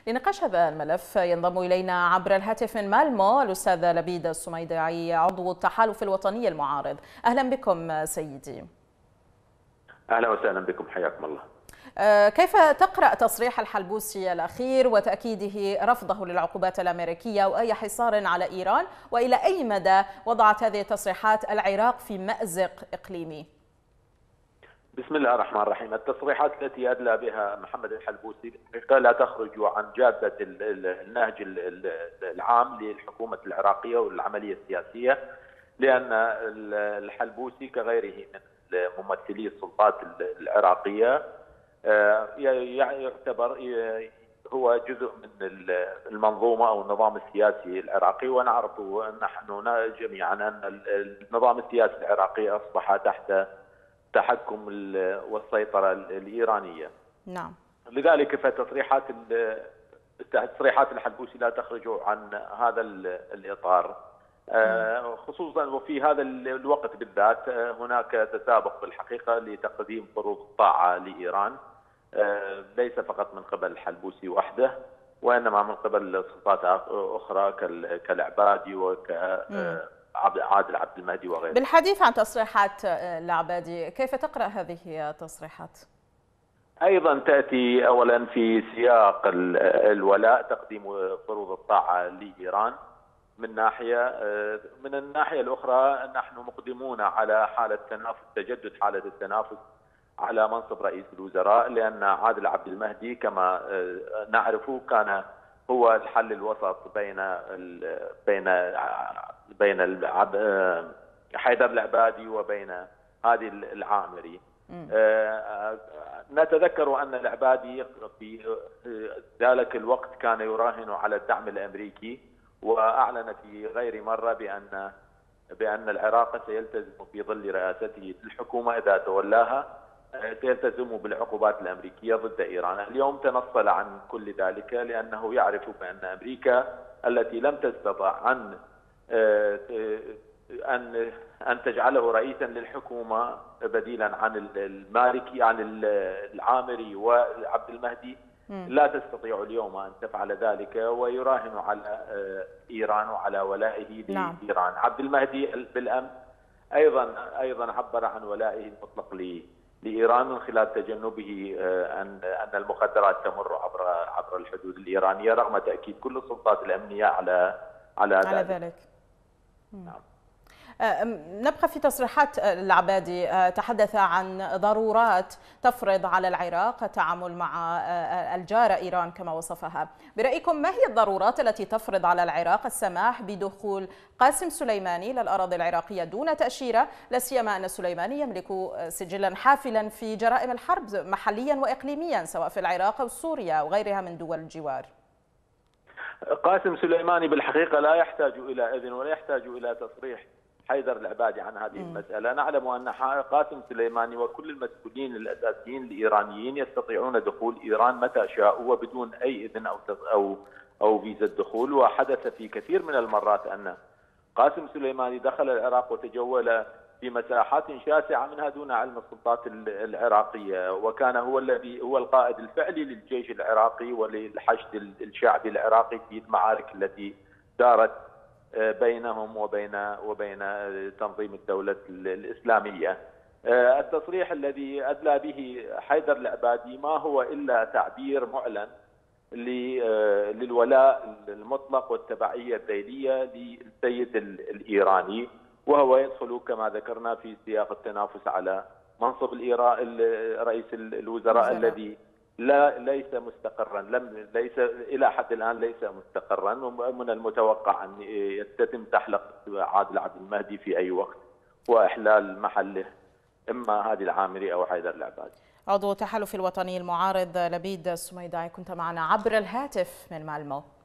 لنقاش هذا الملف ينضم إلينا عبر الهاتف من مالمو الأستاذ لبيد السميداعي عضو التحالف الوطني المعارض. أهلا بكم سيدي. أهلا وسهلا بكم، حياكم الله. كيف تقرأ تصريح الحلبوسي الأخير وتأكيده رفضه للعقوبات الأمريكية وأي حصار على إيران، وإلى أي مدى وضعت هذه التصريحات العراق في مأزق إقليمي؟ بسم الله الرحمن الرحيم. التصريحات التي أدلى بها محمد الحلبوسي لا تخرج عن جادة النهج العام للحكومة العراقية والعملية السياسية، لأن الحلبوسي كغيره من ممثلي السلطات العراقية يعتبر هو جزء من المنظومة أو النظام السياسي العراقي، ونعرف نحن جميعا أن النظام السياسي العراقي أصبح تحت تحكم والسيطرة الإيرانية. نعم. لذلك فتصريحات الحلبوسي لا تخرج عن هذا الإطار، خصوصا وفي هذا الوقت بالذات هناك تسابق بالحقيقة لتقديم فروض الطاعة لإيران، ليس فقط من قبل الحلبوسي وحده، وإنما من قبل سلطات أخرى كالعبادي عادل عبد المهدي وغيره. بالحديث عن تصريحات العبادي، كيف تقرأ هذه التصريحات؟ أيضا تأتي أولا في سياق الولاء، تقديم فروض الطاعة لإيران من ناحية، من الناحية الأخرى نحن مقدمون على حالة تنافس، تجدد حالة التنافس على منصب رئيس الوزراء، لأن عادل عبد المهدي كما نعرف كان هو الحل الوسط بين حيدر العبادي وبين هادي العامري. نتذكر أن العبادي في ذلك الوقت كان يراهن على الدعم الأمريكي، وأعلن في غير مرة بأن العراق سيلتزم في ظل رئاسته الحكومة إذا تولاها سيلتزم بالعقوبات الأمريكية ضد إيران. اليوم تنصل عن كل ذلك، لأنه يعرف بأن أمريكا التي لم تستطع أن تجعله رئيسا للحكومة بديلا عن المالكي، عن العامري وعبد المهدي، لا تستطيع اليوم أن تفعل ذلك، ويراهن على إيران وعلى ولائه لإيران. عبد المهدي بالأمس أيضا عبر عن ولائه المطلق لإيران من خلال تجنبه أن المخدرات تمر عبر الحدود الإيرانية، رغم تأكيد كل السلطات الأمنية على ذلك. نعم. نبقى في تصريحات العبادي، تحدث عن ضرورات تفرض على العراق التعامل مع الجارة إيران كما وصفها. برأيكم ما هي الضرورات التي تفرض على العراق السماح بدخول قاسم سليماني للأراضي العراقية دون تأشيرة، لا سيما أن سليماني يملك سجلا حافلا في جرائم الحرب محليا وإقليميا سواء في العراق أو سوريا وغيرها من دول الجوار؟ قاسم سليماني بالحقيقة لا يحتاج إلى إذن ولا يحتاج إلى تصريح حيدر العبادي عن هذه المسألة. نعلم أن قاسم سليماني وكل المسؤولين الأساسيين الإيرانيين يستطيعون دخول إيران متى شاءوا وبدون أي إذن أو فيزا الدخول، وحدث في كثير من المرات أن قاسم سليماني دخل العراق وتجول في مساحات شاسعة منها دون علم السلطات العراقية، وكان هو القائد الفعلي للجيش العراقي وللحشد الشعبي العراقي في المعارك التي دارت بينهم وبين تنظيم الدولة الإسلامية. التصريح الذي أدلى به حيدر العبادي ما هو إلا تعبير معلن للولاء المطلق والتبعية الذيلية للسيد الإيراني، وهو يدخل كما ذكرنا في سياق التنافس على منصب رئيس الوزراء الذي ليس مستقرا، ليس الى حد الان ليس مستقرا، ومن المتوقع ان يتم تحلق عادل عبد المهدي في اي وقت واحلال محله اما هادي العامري او حيدر العبادي. عضو التحالف الوطني المعارض لبيد السميداعي كنت معنا عبر الهاتف من مالمو.